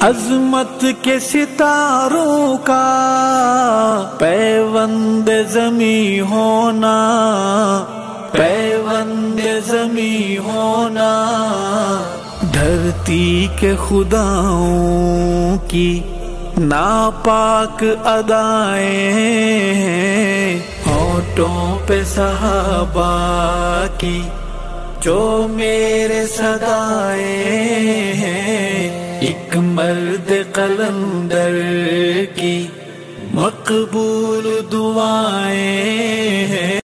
अजमत के सितारों का पैवंद ज़मी होना, पैवंद ज़मी होना। धरती के खुदाओं की नापाक अदाएं हैं, होठों पे सहाबा की जो मेरे सदाएं हैं। एक मर्द कलंदर की मकबूल दुआएं हैं।